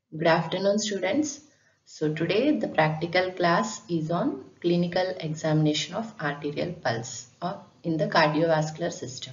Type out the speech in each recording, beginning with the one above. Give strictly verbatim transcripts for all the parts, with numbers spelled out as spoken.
Good afternoon, students. So today the practical class is on clinical examination of arterial pulse or in the cardiovascular system.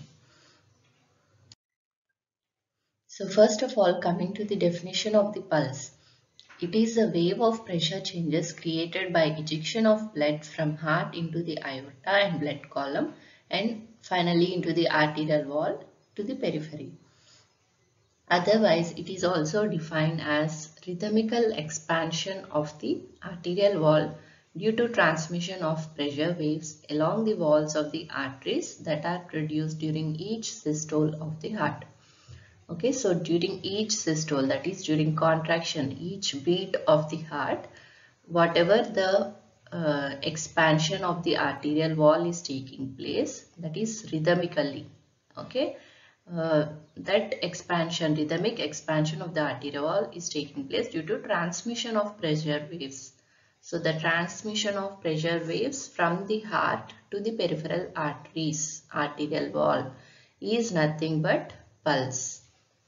So first of all, coming to the definition of the pulse, it is a wave of pressure changes created by ejection of blood from heart into the aorta and blood column and finally into the arterial wall to the periphery. Otherwise, it is also defined as rhythmical expansion of the arterial wall due to transmission of pressure waves along the walls of the arteries that are produced during each systole of the heart. Okay, so during each systole, that is during contraction, each beat of the heart, whatever the uh, expansion of the arterial wall is taking place, that is rhythmically. Okay, uh, that expansion, rhythmic expansion of the arterial wall is taking place due to transmission of pressure waves. So the transmission of pressure waves from the heart to the peripheral arteries, arterial wall, is nothing but pulse.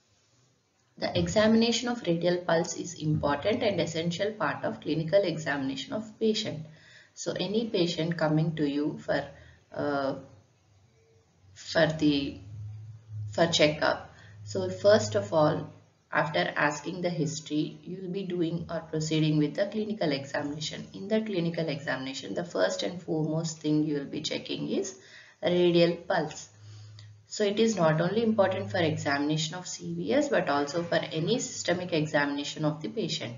The examination of radial pulse is important and essential part of clinical examination of patient. So any patient coming to you for uh, for the for checkup. So first of all, after asking the history, you will be doing or proceeding with the clinical examination. In the clinical examination, the first and foremost thing you will be checking is radial pulse. So it is not only important for examination of C V S but also for any systemic examination of the patient.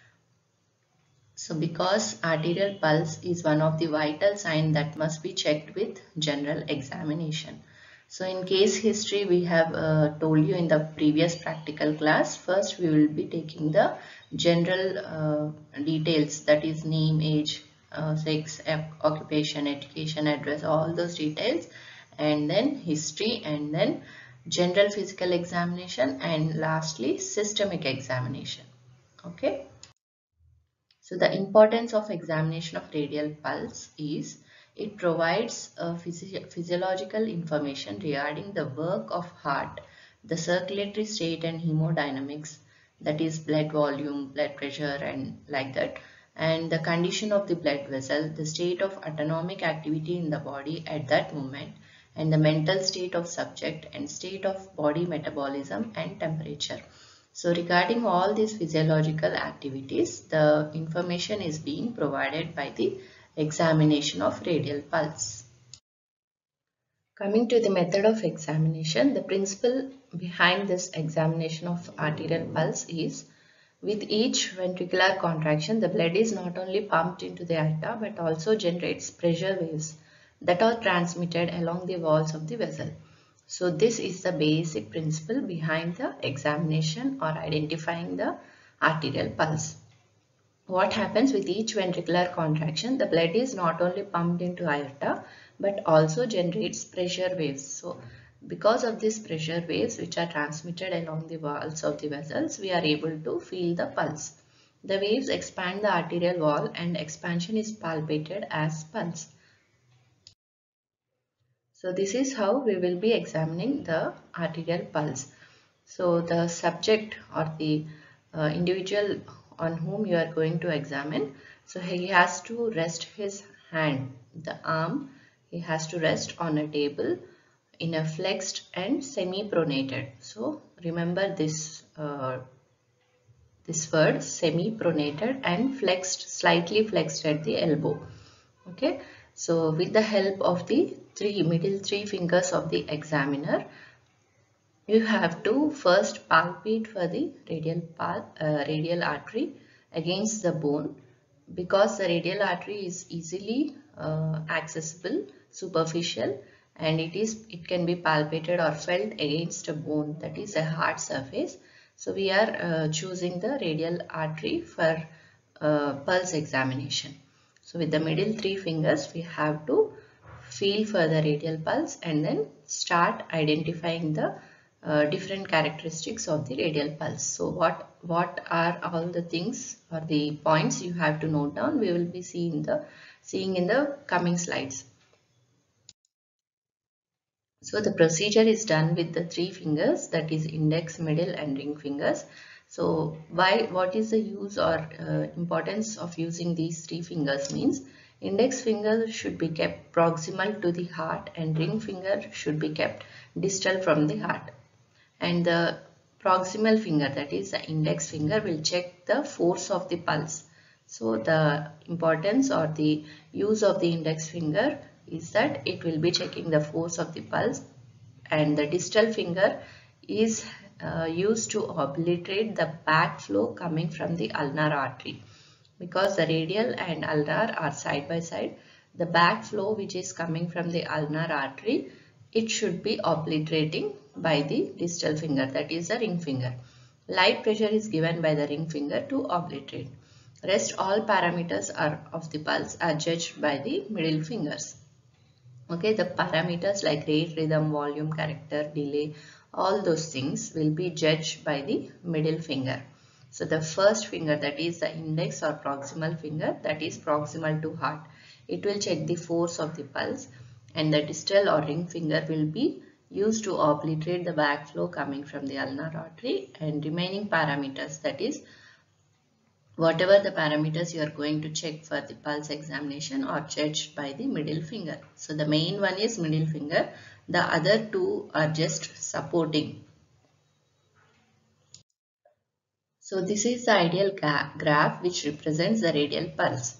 So because arterial pulse is one of the vital signs that must be checked with general examination. So in case history, we have uh, told you in the previous practical class, first we will be taking the general uh, details, that is name, age, uh, sex, occupation, education, address, all those details, and then history, and then general physical examination, and lastly systemic examination. Okay. So the importance of examination of radial pulse is it provides a physi physiological information regarding the work of heart, the circulatory state and hemodynamics, that is blood volume, blood pressure and like that, and the condition of the blood vessel, the state of autonomic activity in the body at that moment, and the mental state of subject and state of body metabolism and temperature. So regarding all these physiological activities, the information is being provided by the examination of radial pulse. Coming to the method of examination, the principle behind this examination of arterial pulse is with each ventricular contraction, the blood is not only pumped into the aorta but also generates pressure waves that are transmitted along the walls of the vessel. So this is the basic principle behind the examination or identifying the arterial pulse. What happens with each ventricular contraction? The blood is not only pumped into aorta but also generates pressure waves. So because of these pressure waves which are transmitted along the walls of the vessels, we are able to feel the pulse. The waves expand the arterial wall and expansion is palpated as pulse. So this is how we will be examining the arterial pulse. So the subject or the uh, individual on whom you are going to examine, so he has to rest his hand, the arm, he has to rest on a table in a flexed and semi-pronated. So remember this uh, this word, semi-pronated and flexed, slightly flexed at the elbow. Okay, so with the help of the three middle three fingers of the examiner, you have to first palpate for the radial pal uh, radial artery against the bone, because the radial artery is easily uh, accessible, superficial, and it is it can be palpated or felt against a bone, that is a hard surface. So we are uh, choosing the radial artery for uh, pulse examination. So with the middle three fingers we have to feel for the radial pulse and then start identifying the uh, different characteristics of the radial pulse. So what what are all the things or the points you have to note down, we will be seeing the seeing in the coming slides. So the procedure is done with the three fingers, that is index, middle and ring fingers. So why, what is the use or uh, importance of using these three fingers means index finger should be kept proximal to the heart and ring finger should be kept distal from the heart. And the proximal finger, that is the index finger, will check the force of the pulse. So the importance or the use of the index finger is that it will be checking the force of the pulse, and the distal finger is uh, used to obliterate the backflow coming from the ulnar artery. Because the radial and ulnar are side by side, the backflow which is coming from the ulnar artery, it should be obliterating by the distal finger, that is the ring finger. Light pressure is given by the ring finger to obliterate. Rest all parameters are of the pulse are judged by the middle fingers. Okay, the parameters like rate, rhythm, volume, character, delay, all those things will be judged by the middle finger. So the first finger, that is the index or proximal finger, that is proximal to heart. It will check the force of the pulse, and the distal or ring finger will be used to obliterate the backflow coming from the ulnar artery, and remaining parameters, that is whatever the parameters you are going to check for the pulse examination, are judged by the middle finger. So the main one is middle finger. The other two are just supporting. So this is the ideal graph which represents the radial pulse.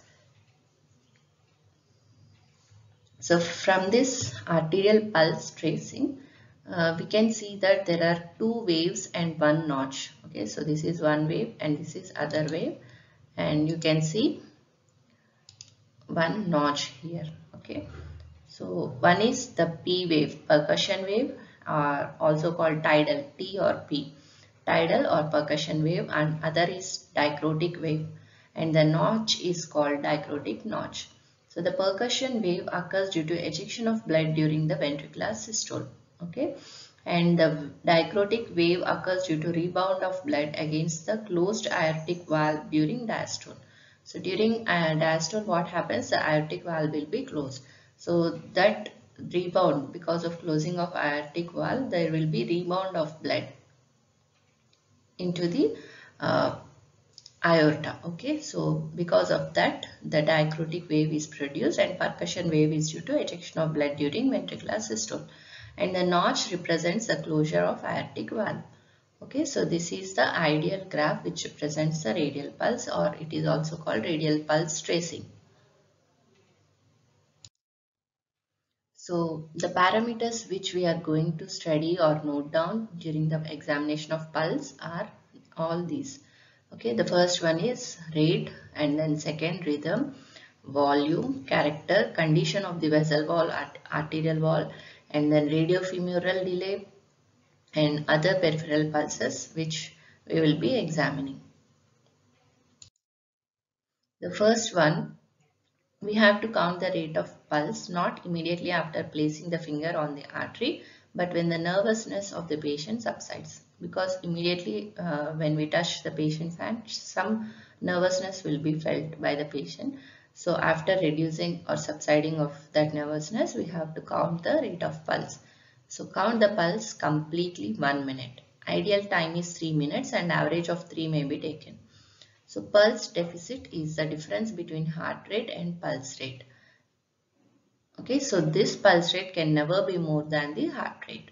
So from this arterial pulse tracing, uh, we can see that there are two waves and one notch. Okay, so this is one wave and this is other wave, and you can see one notch here. Okay, so one is the P wave, percussion wave, or also called tidal, T or P, tidal or percussion wave, and other is dicrotic wave, and the notch is called dicrotic notch. So the percussion wave occurs due to ejection of blood during the ventricular systole. Okay, and the dicrotic wave occurs due to rebound of blood against the closed aortic valve during diastole. So during uh, diastole, what happens? The aortic valve will be closed. So that rebound, because of closing of aortic valve, there will be rebound of blood into the uh, aorta. Okay, so because of that, the dicrotic wave is produced, and percussion wave is due to ejection of blood during ventricular systole. And the notch represents the closure of aortic valve. Okay, so this is the ideal graph which represents the radial pulse, or it is also called radial pulse tracing. So the parameters which we are going to study or note down during the examination of pulse are all these. Okay, the first one is rate, and then second rhythm, volume, character, condition of the vessel wall, art arterial wall, and then radiofemoral delay, and other peripheral pulses which we will be examining. The first one, we have to count the rate of pulse not immediately after placing the finger on the artery, but when the nervousness of the patient subsides. Because immediately uh, when we touch the patient's hand, some nervousness will be felt by the patient. So after reducing or subsiding of that nervousness, we have to count the rate of pulse. So count the pulse completely one minute. Ideal time is three minutes and average of three may be taken. So pulse deficit is the difference between heart rate and pulse rate. Okay, so this pulse rate can never be more than the heart rate.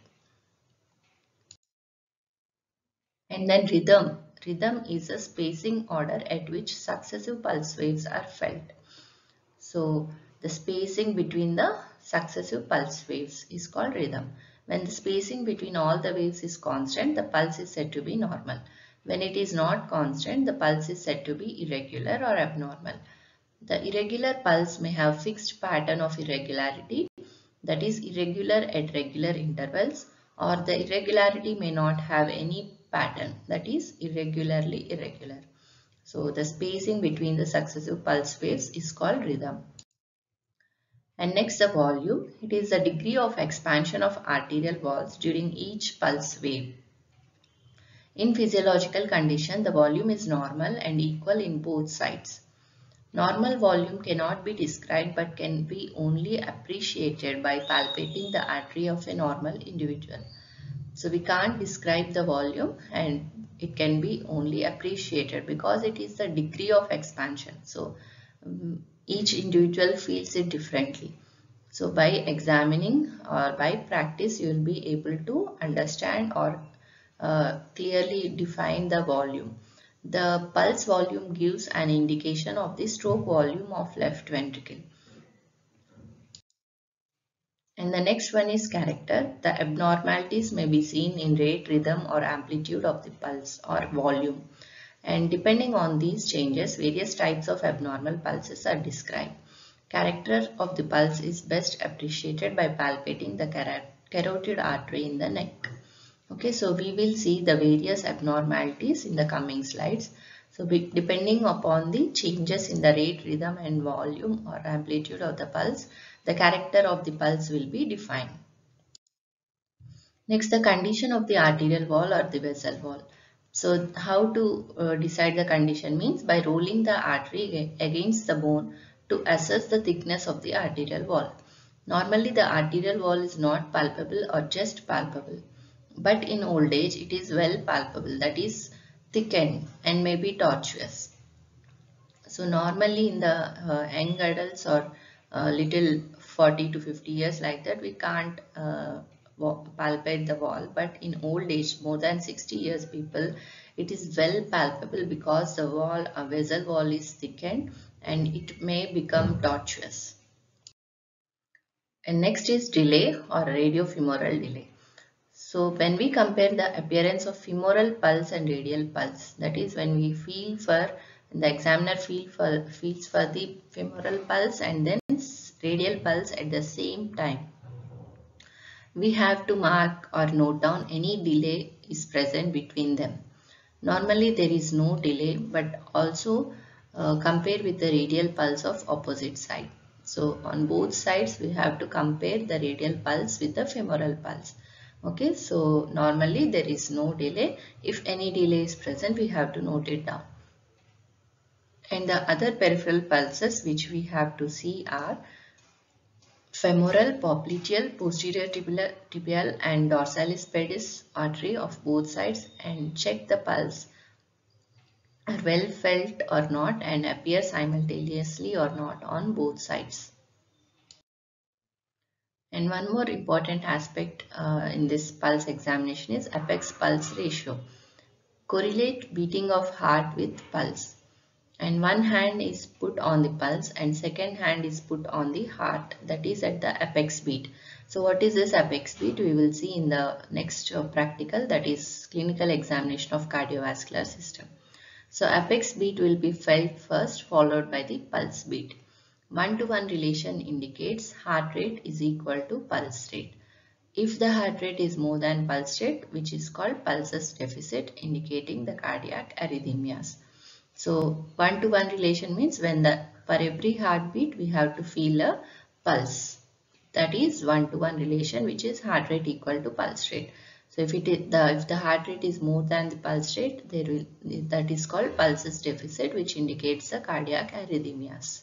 And then rhythm. Rhythm is a spacing order at which successive pulse waves are felt. So the spacing between the successive pulse waves is called rhythm. When the spacing between all the waves is constant, the pulse is said to be normal. When it is not constant, the pulse is said to be irregular or abnormal. The irregular pulse may have fixed pattern of irregularity, that is irregular at regular intervals, or the irregularity may not have any pattern, that is irregularly irregular. So the spacing between the successive pulse waves is called rhythm. And next, the volume. It is the degree of expansion of arterial walls during each pulse wave. In physiological condition, the volume is normal and equal in both sides. Normal volume cannot be described but can be only appreciated by palpating the artery of a normal individual. So we can't describe the volume, and it can be only appreciated because it is the degree of expansion. So um, each individual feels it differently. So by examining or by practice, you will be able to understand or uh, clearly define the volume. The pulse volume gives an indication of the stroke volume of left ventricle. And the next one is character. The abnormalities may be seen in rate, rhythm or amplitude of the pulse or volume. And depending on these changes, various types of abnormal pulses are described. Character of the pulse is best appreciated by palpating the carotid artery in the neck. Okay, so we will see the various abnormalities in the coming slides. So depending upon the changes in the rate, rhythm and volume or amplitude of the pulse, the character of the pulse will be defined. Next, the condition of the arterial wall or the vessel wall. So how to uh, decide the condition means by rolling the artery against the bone to assess the thickness of the arterial wall. Normally the arterial wall is not palpable or just palpable, but in old age it is well palpable, that is thickened and may be tortuous. So normally in the uh, young adults or uh, little forty to fifty years like that, we can't uh, palpate the wall, but in old age more than sixty years people, it is well palpable because the wall, a vessel wall is thickened and it may become tortuous. And next is delay or radiofemoral delay. So when we compare the appearance of femoral pulse and radial pulse, that is when we feel for, the examiner feel for, feels for the femoral pulse and then radial pulse at the same time, we have to mark or note down any delay is present between them. Normally there is no delay, but also uh, compare with the radial pulse of opposite side. So on both sides we have to compare the radial pulse with the femoral pulse. Okay, so normally there is no delay. If any delay is present, we have to note it down. And the other peripheral pulses which we have to see are femoral, popliteal, posterior tibial, tibial and dorsalis pedis artery of both sides, and check the pulse are well felt or not and appear simultaneously or not on both sides. And one more important aspect uh, in this pulse examination is apex pulse ratio. Correlate beating of heart with pulse. And one hand is put on the pulse and second hand is put on the heart, that is at the apex beat. So what is this apex beat? We will see in the next uh, practical, that is clinical examination of cardiovascular system. So apex beat will be felt first, followed by the pulse beat. One-to-one relation indicates heart rate is equal to pulse rate. If the heart rate is more than pulse rate, which is called pulsus deficit, indicating the cardiac arrhythmias. So one-to-one relation means when the for every heartbeat we have to feel a pulse. That is one-to-one relation, which is heart rate equal to pulse rate. So if it is the if the heart rate is more than the pulse rate, there will that is called pulsus deficit, which indicates the cardiac arrhythmias.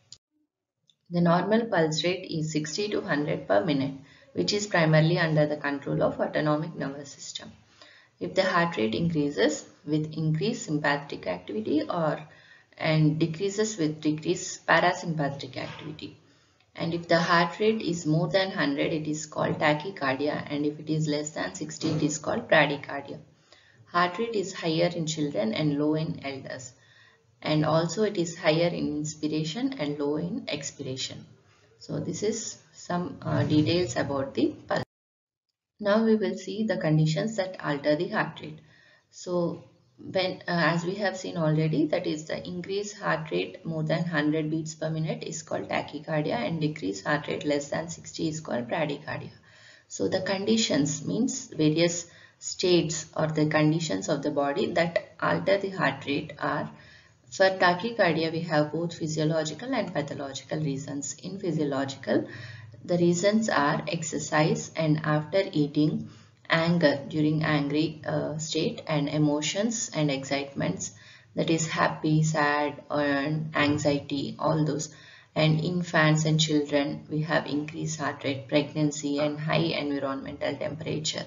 The normal pulse rate is sixty to one hundred per minute, which is primarily under the control of autonomic nervous system. If the heart rate increases with increased sympathetic activity or and decreases with decreased parasympathetic activity. And if the heart rate is more than one hundred, it is called tachycardia, and if it is less than sixty, it is called bradycardia. Heart rate is higher in children and low in elders. And also it is higher in inspiration and low in expiration. So this is some uh, details about the pulse. Now we will see the conditions that alter the heart rate. So when uh, as we have seen already, that is the increased heart rate more than one hundred beats per minute is called tachycardia, and decreased heart rate less than sixty is called bradycardia. So the conditions means various states or the conditions of the body that alter the heart rate are: for tachycardia we have both physiological and pathological reasons. In physiological, the reasons are exercise and after eating, anger during angry uh, state, and emotions and excitements, that is happy, sad and anxiety, all those. And infants and children we have increased heart rate, pregnancy and high environmental temperature.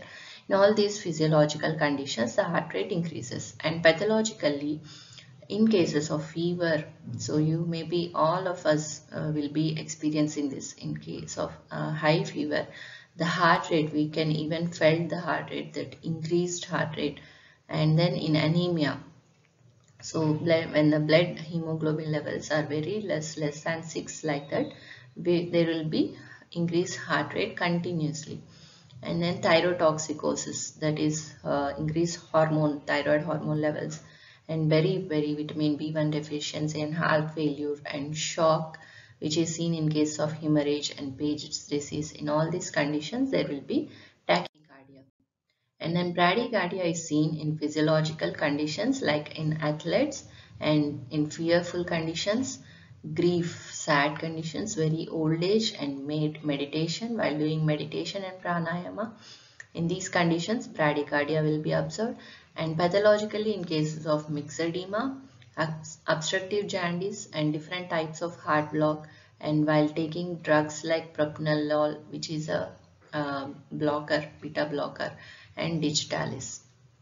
In all these physiological conditions, the heart rate increases, and pathologically, in cases of fever, so you maybe all of us uh, will be experiencing this. In case of uh, high fever, the heart rate, we can even felt the heart rate, that increased heart rate. And then in anemia, so blood, when the blood hemoglobin levels are very less, less than six, like that, we, there will be increased heart rate continuously. And then thyrotoxicosis, that is uh, increased hormone, thyroid hormone levels, and very, very vitamin B one deficiency and heart failure and shock, which is seen in case of hemorrhage and Paget's disease. In all these conditions, there will be tachycardia. And then bradycardia is seen in physiological conditions like in athletes and in fearful conditions, grief, sad conditions, very old age, and med meditation, while doing meditation and pranayama. In these conditions, bradycardia will be observed, and pathologically in cases of myxedema, obstructive jaundice, and different types of heart block, and while taking drugs like propranolol, which is a uh, blocker, beta blocker, and digitalis.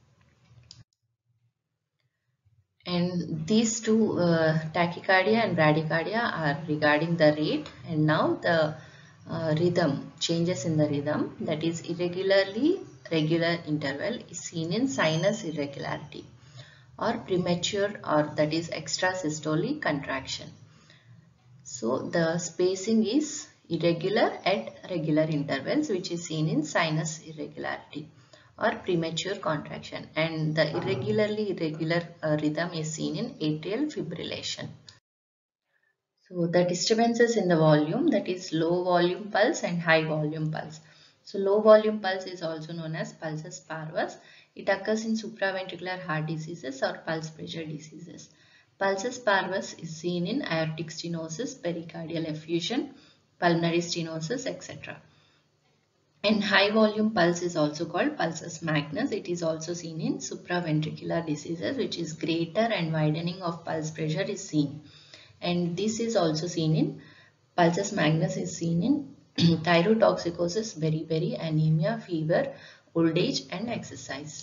And these two, uh, tachycardia and bradycardia, are regarding the rate, and now the uh, rhythm, changes in the rhythm, that is irregularly regular interval, is seen in sinus irregularity or premature, or that is extrasystolic contraction. So the spacing is irregular at regular intervals, which is seen in sinus irregularity or premature contraction, and the irregularly irregular uh, rhythm is seen in atrial fibrillation. So the disturbances in the volume, that is low volume pulse and high volume pulse. So low volume pulse is also known as pulsus parvus. It occurs in supraventricular heart diseases or pulse pressure diseases. Pulsus parvus is seen in aortic stenosis, pericardial effusion, pulmonary stenosis, et cetera. And high volume pulse is also called pulsus magnus. It is also seen in supraventricular diseases, which is greater and widening of pulse pressure is seen. And this is also seen in pulsus magnus is seen in thyrotoxicosis, beriberi, anemia, fever, old age, and exercise.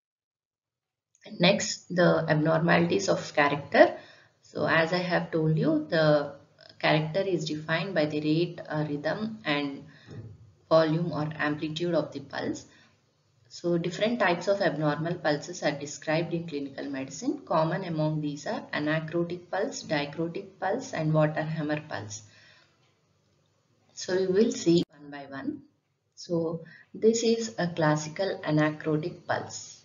Next, the abnormalities of character. So as I have told you, the character is defined by the rate, uh, rhythm, and volume or amplitude of the pulse. So different types of abnormal pulses are described in clinical medicine. Common among these are anacrotic pulse, dicrotic pulse, and water hammer pulse. So we will see one by one. So this is a classical anacrotic pulse.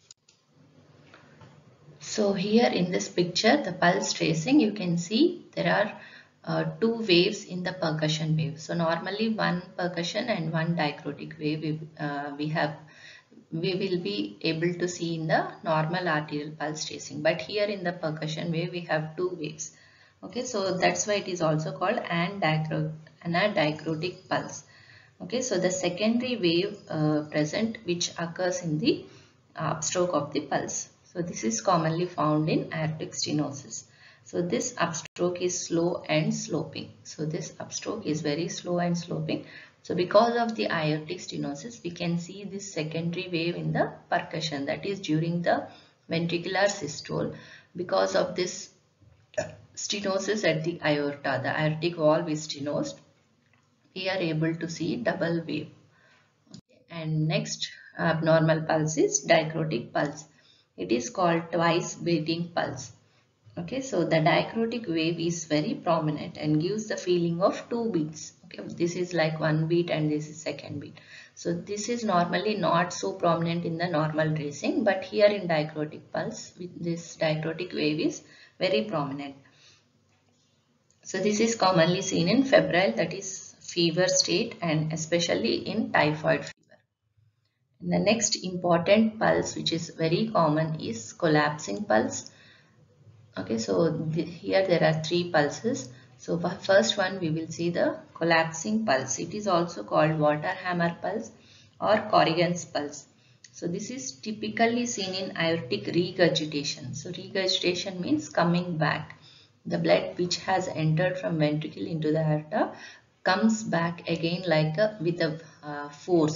So here in this picture, the pulse tracing, you can see there are uh, two waves in the percussion wave. So normally one percussion and one dicrotic wave we, uh, we have we will be able to see in the normal arterial pulse tracing, but here in the percussion wave we have two waves. Okay, so that's why it is also called anadicrotic pulse. Okay, so the secondary wave uh, present which occurs in the upstroke of the pulse. So this is commonly found in aortic stenosis. So this upstroke is slow and sloping. So this upstroke is very slow and sloping. So because of the aortic stenosis, we can see this secondary wave in the percussion, that is during the ventricular systole. Because of this stenosis at the aorta, the aortic valve is stenosed, we are able to see double wave. Okay. And next abnormal pulse is dicrotic pulse. It is called twice beating pulse. Okay, so the dicrotic wave is very prominent and gives the feeling of two beats. Okay, this is like one beat and this is second beat. So this is normally not so prominent in the normal tracing, but here in dicrotic pulse, this dicrotic wave is very prominent. So this is commonly seen in febrile, that is fever state, and especially in typhoid fever. And the next important pulse which is very common is collapsing pulse. Okay, so the, here there are three pulses. So first one we will see the collapsing pulse. It is also called water hammer pulse or Corrigan's pulse. So this is typically seen in aortic regurgitation. So regurgitation means coming back. The blood which has entered from ventricle into the aorta comes back again like a, with a uh, force.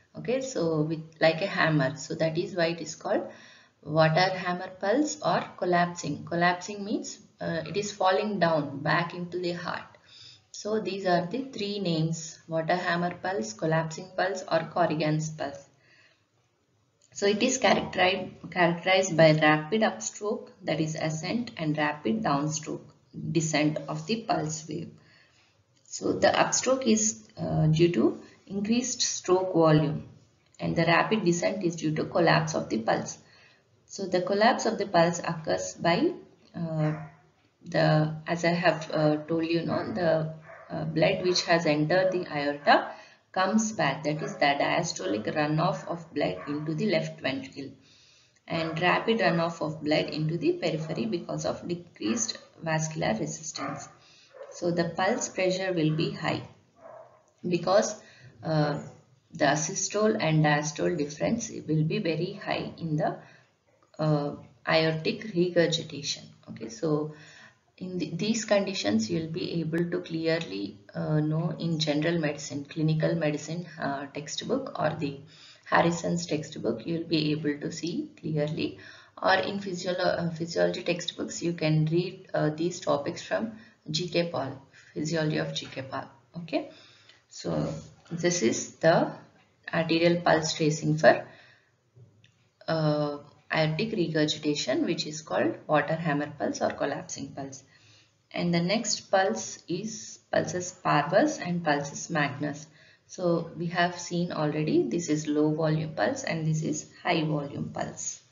Okay, so with like a hammer. So that is why it is called water hammer pulse or collapsing. Collapsing means uh, it is falling down back into the heart. So these are the three names: water hammer pulse, collapsing pulse, or Corrigan's pulse. So it is characterized, characterized by rapid upstroke, that is ascent, and rapid downstroke, descent of the pulse wave. So the upstroke is uh, due to increased stroke volume, and the rapid descent is due to collapse of the pulse. So the collapse of the pulse occurs by uh, the, as I have uh, told you, know, the uh, blood which has entered the aorta comes back. That is the diastolic runoff of blood into the left ventricle, and rapid runoff of blood into the periphery because of decreased vascular resistance. So the pulse pressure will be high because uh, the systole and diastole difference will be very high in the uh, aortic regurgitation. Okay, so in the, these conditions you will be able to clearly uh, know in general medicine, clinical medicine uh, textbook or the Harrison's textbook, you will be able to see clearly, or in physiolo uh, physiology textbooks you can read uh, these topics from G K Paul, Physiology of G K Paul. Okay, so this is the arterial pulse tracing for uh, aortic regurgitation, which is called water hammer pulse or collapsing pulse. And the next pulse is pulsus parvus and pulsus magnus. So we have seen already, this is low volume pulse and this is high volume pulse.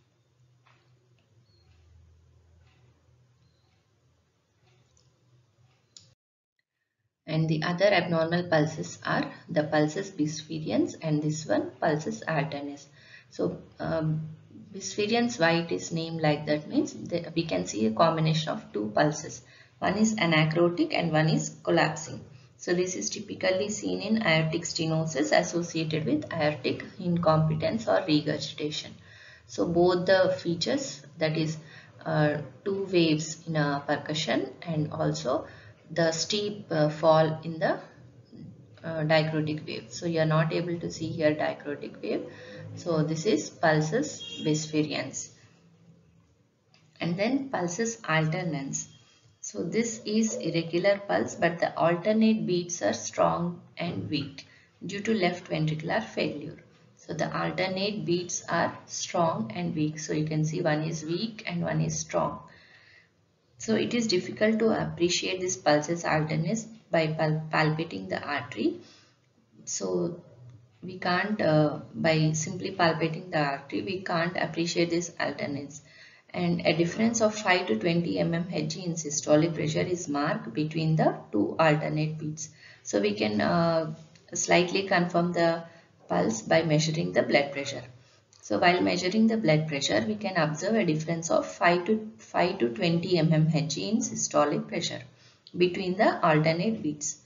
And the other abnormal pulses are the pulsus bisferiens and this one pulsus alternans. So um, bisferiens, why it is named like that means that we can see a combination of two pulses. One is anacrotic and one is collapsing. So this is typically seen in aortic stenosis associated with aortic incompetence or regurgitation. So both the features, that is uh, two waves in a percussion and also the steep uh, fall in the uh, dicrotic wave. So you are not able to see here dicrotic wave. So this is pulsus bisferiens. And then pulsus alternans. So this is irregular pulse, but the alternate beats are strong and weak due to left ventricular failure. So the alternate beats are strong and weak. So you can see one is weak and one is strong. So it is difficult to appreciate this pulsus alternans by pal palpating the artery. So we can't, uh, by simply palpating the artery, we can't appreciate this alternance. And a difference of five to twenty millimeters Hg in systolic pressure is marked between the two alternate beats. So we can uh, slightly confirm the pulse by measuring the blood pressure. So while measuring the blood pressure, we can observe a difference of five to five to twenty millimeters Hg in systolic pressure between the alternate beats.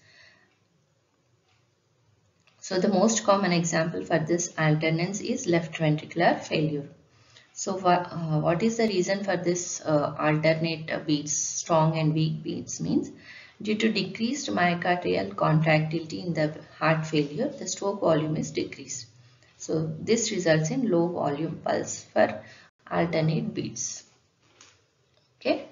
So the most common example for this alternance is left ventricular failure. So uh, what is the reason for this uh, alternate beats, strong and weak beats means? Due to decreased myocardial contractility in the heart failure, the stroke volume is decreased. So this results in low volume pulse for alternate beats. Okay.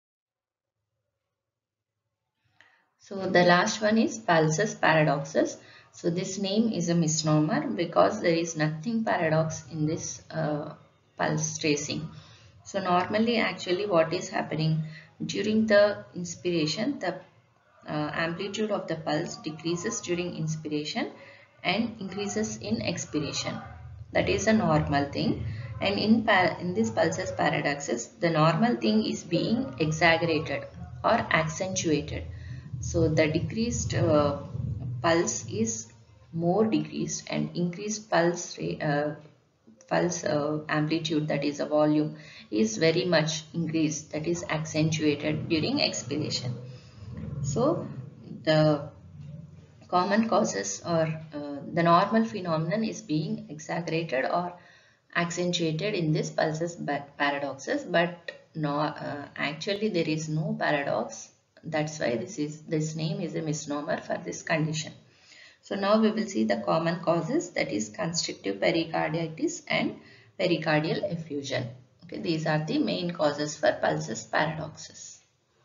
So the last one is pulsus paradoxus. So this name is a misnomer because there is nothing paradox in this uh, pulse tracing. So normally actually what is happening during the inspiration, the uh, amplitude of the pulse decreases during inspiration and increases in expiration. That is a normal thing. And in, in this pulsus paradoxus, the normal thing is being exaggerated or accentuated. So the decreased uh, pulse is more decreased and increased pulse rate, uh, pulse uh, amplitude, that is a volume, is very much increased, that is accentuated during expiration. So the common causes or uh, the normal phenomenon is being exaggerated or accentuated in this pulsus paradoxus, but no, uh, actually there is no paradox. That's why this is this name is a misnomer for this condition. So now we will see the common causes, that is constrictive pericarditis and pericardial effusion. Okay, these are the main causes for pulsus paradoxus.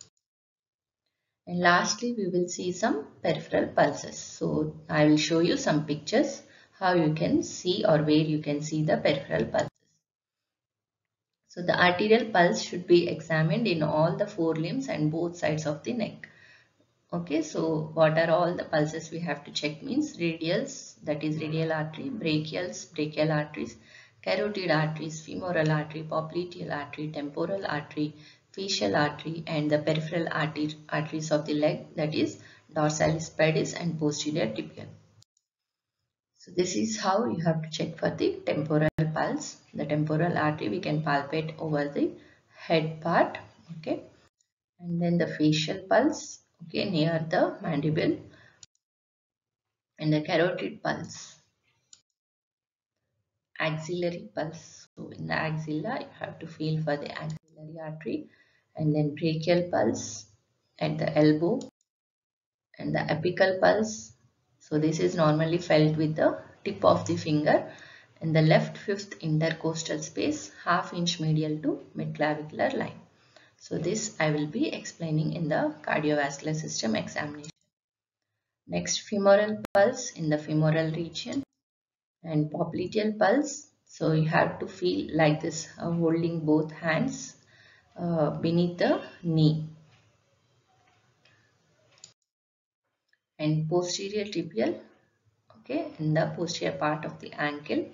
And lastly, we will see some peripheral pulses. So I will show you some pictures how you can see or where you can see the peripheral pulses. So the arterial pulse should be examined in all the four limbs and both sides of the neck. Okay, so what are all the pulses we have to check means radials, that is radial artery, brachials, brachial arteries, carotid arteries, femoral artery, popliteal artery, temporal artery, facial artery, and the peripheral artery, arteries of the leg, that is dorsalis pedis and posterior tibial. So this is how you have to check for the temporal pulse. The temporal artery we can palpate over the head part, okay, and then the facial pulse, okay, near the mandible, and the carotid pulse, axillary pulse. So in the axilla you have to feel for the axillary artery, and then brachial pulse at the elbow, and the apical pulse. So this is normally felt with the tip of the finger in the left fifth intercostal space, half inch medial to midclavicular line. So this I will be explaining in the cardiovascular system examination. Next, femoral pulse in the femoral region, and popliteal pulse. So you have to feel like this, uh, holding both hands uh, beneath the knee. And posterior tibial, okay, in the posterior part of the ankle,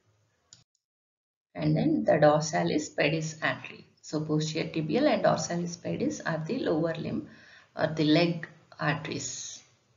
and then the dorsalis pedis artery. So posterior tibial and dorsalis pedis are the lower limb or the leg arteries.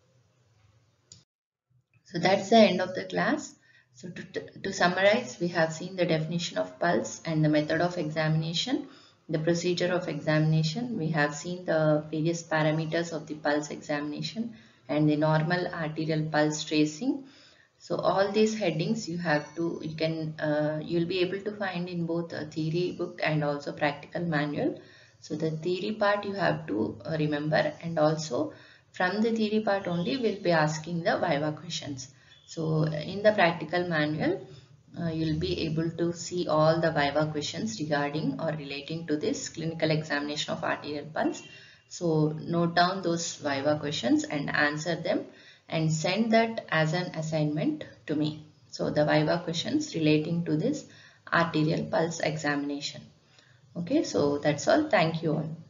So that's the end of the class. So to, to summarize, we have seen the definition of pulse and the method of examination, the procedure of examination. We have seen the various parameters of the pulse examination and the normal arterial pulse tracing. So all these headings you have to, you can, uh, you'll be able to find in both a theory book and also practical manual. So the theory part you have to uh, remember, and also from the theory part only we'll be asking the viva questions. So in the practical manual, uh, you'll be able to see all the viva questions regarding or relating to this clinical examination of arterial pulse. So note down those viva questions and answer them and send that as an assignment to me. So the viva questions relating to this arterial pulse examination. Okay, so that's all. Thank you all.